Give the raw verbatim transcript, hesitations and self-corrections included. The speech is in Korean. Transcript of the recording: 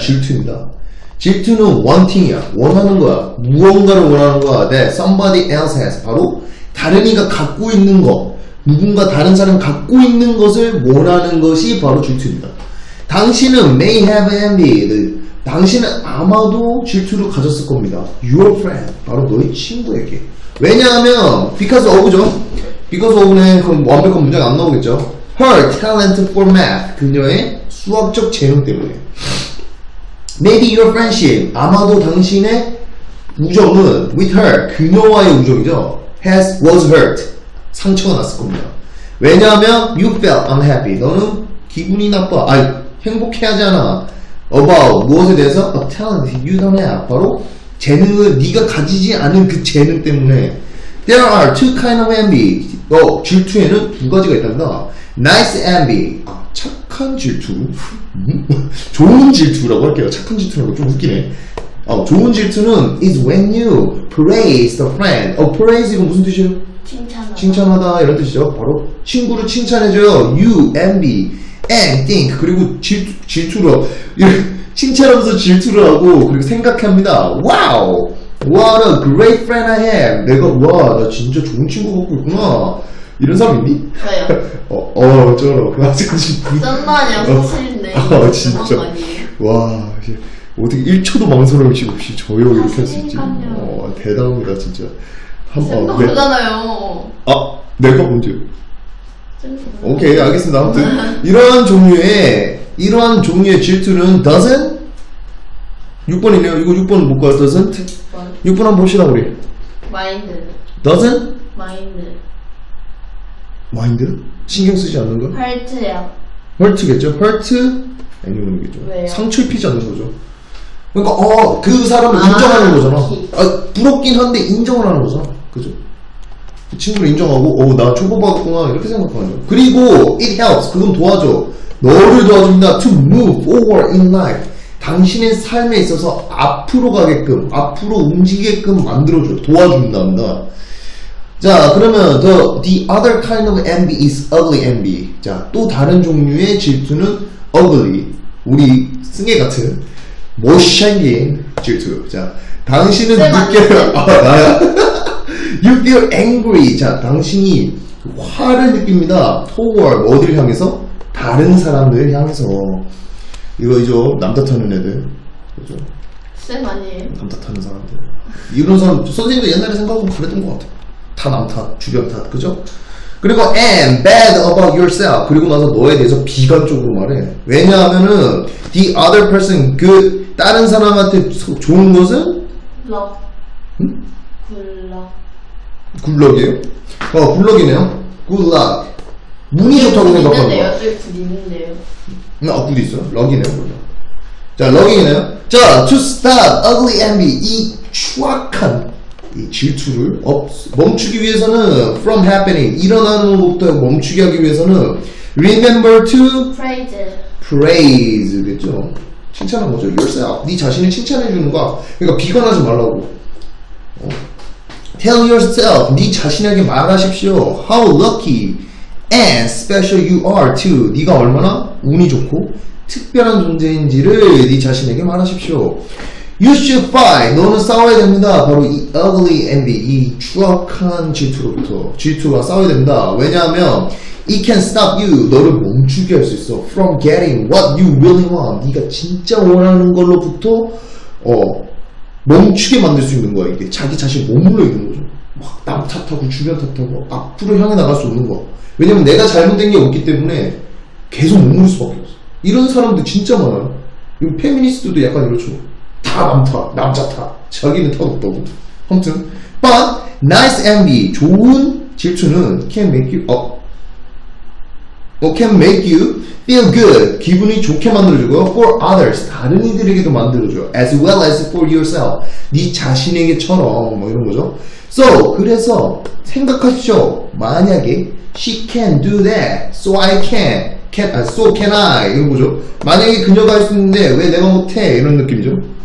질투입니다. 질투는 wanting이야. 원하는 거야. 무언가를 원하는 거야. That somebody else has. 바로 다른 이가 갖고 있는 거. 누군가 다른 사람이 갖고 있는 것을 원하는 것이 바로 질투입니다. 당신은 may have envy. 당신은 아마도 질투를 가졌을 겁니다. Your friend. 바로 너의 친구에게. 왜냐하면 because of죠. because of는 그럼 완벽한 문장이 안 나오겠죠. Her talent for math. 그녀의 수학적 재능 때문에. Maybe your friendship. 아마도 당신의 우정은 with her. 그녀와의 우정이죠. has was hurt. 상처가 났을 겁니다. 왜냐하면 you felt unhappy. 너는 기분이 나빠. 아니 행복해하지 않아. About 무엇에 대해서? A talent you don't have. 바로 재능을 네가 가지지 않은 그 재능 때문에. There are two kind of envy. 어, 질투에는 두 가지가 있답니다. Nice envy. 아, 착한 질투. 좋은 질투라고 할게요. 착한 질투라고 좀 웃기네. 어, 좋은 질투는 is when you praise the friend. 어, praise 이건 무슨 뜻이에요? 칭찬하다. 칭찬하다 이런 뜻이죠. 바로 친구를 칭찬해줘요. You envy and think. 그리고 질투, 질투로 칭찬하면서 질투를 하고 그리고 생각합니다. Wow, what a great friend I have. 내가 와, 나 진짜 좋은 친구 갖고 있구나. 이런 사람 있니? 저요. 어, 어, 저러. 그 아직까지. 썸만이요. 사실인데. 아, 진짜. 와, 어떻게 일 초도 망설임이 없이 저요 이렇게 할 수 있지. 어, 대단합니다, 진짜. 한 번. 어, 그러잖아요. 아, 내가 먼저요. 오케이, 알겠습니다. 아무튼 이러한 종류의 이러한 종류의 질투는 doesn't 육 번이네요. 이거 육 번 못 가요. doesn't 육 번 한번 봅시다 우리. 마인드. doesn't 마인드. 마인드? 신경 쓰지 않는 거? 헐트요. hurt겠죠. hurt anyone이겠죠. 왜요? 상처 입히지 않는 거죠. 그러니까 어, 그 사람을 아, 인정하는 거잖아. 기... 아, 부럽긴 한데 인정을 하는 거잖아. 그죠? 그 친구를 인정하고 어, 나 초보받았구나 이렇게 생각하는 거죠. 그리고 it helps. 그건 도와줘. 너를 도와줍니다. To move forward in life. 당신의 삶에 있어서 앞으로 가게끔, 앞으로 움직이게끔 만들어줘. 도와준답니다. 자, 그러면 the, the other kind of envy is ugly envy. 자, 또 다른 종류의 질투는 ugly. 우리 승혜 같은 못생긴 질투. 자, 당신은 느껴요. 아, 나야. You feel angry. 자, 당신이 화를 느낍니다. toward 어디를 향해서? 다른 사람들 향해서. 이거 이죠. 남 탓하는 애들. 그죠? 쌤 아니에요? 남 탓하는 사람들. 이런 사람 선생님도 옛날에 생각하면 그랬던 것 같아. 다 남 탓, 주변 탓, 그죠? 그리고 and bad about yourself. 그리고 나서 너에 대해서 비관적으로 말해. 왜냐하면은 the other person, 그 다른 사람한테 좋은 것은 럭. 응? 굴럭. 굴럭이에요? 어, 굴럭이네요. good luck. 운이 좋다고 생각하는 거. 저기 굴 있는데요. 아, 굴이 있어요? 럭이네요, 그러면. 자, 럭이네요. 자, to stop ugly envy. 이 추악한 이 질투를 없, 멈추기 위해서는 from happening. 일어나는 것부터 멈추게 하기 위해서는 remember to praise. praise겠죠. 칭찬한 거죠. yourself. 네 자신을 칭찬해 주는 거야. 그러니까 비관하지 말라고. 어. Tell yourself. 네 자신에게 말하십시오. How lucky and special you are too. 네가 얼마나 운이 좋고 특별한 존재인지를 네 자신에게 말하십시오. You should fight. 너는 싸워야 됩니다. 바로 이 ugly envy, 이 추악한 질투로부터 질투가 싸워야 됩니다. 왜냐하면 it can stop you. 너를 멈추게 할 수 있어. From getting what you really want. 네가 진짜 원하는 걸로부터 어, 멈추게 만들 수 있는 거야. 이게 자기 자신 머물러 있는 거죠. 막 남 탓하고 주변 탓하고 앞으로 향해 나갈 수 없는 거. 왜냐면 내가 잘못된 게 없기 때문에 계속 머무를 수밖에 없어. 이런 사람들 진짜 많아요. 페미니스트도 약간 이렇죠. 다 남 탓, 남자 탓. 자기는 탓 없다고. 아무튼 but nice envy, 좋은 질투는 can make you 어, 어 can make you feel good, 기분이 좋게 만들어주고요. for others, 다른 이들에게도 만들어줘요. as well as for yourself, 네 자신에게처럼 뭐 이런 거죠. so 그래서 생각하십시오. 만약에 she can do that, so I can, can, so can I 이런 거죠. 만약에 그녀가 할 수 있는데 왜 내가 못해 이런 느낌이죠.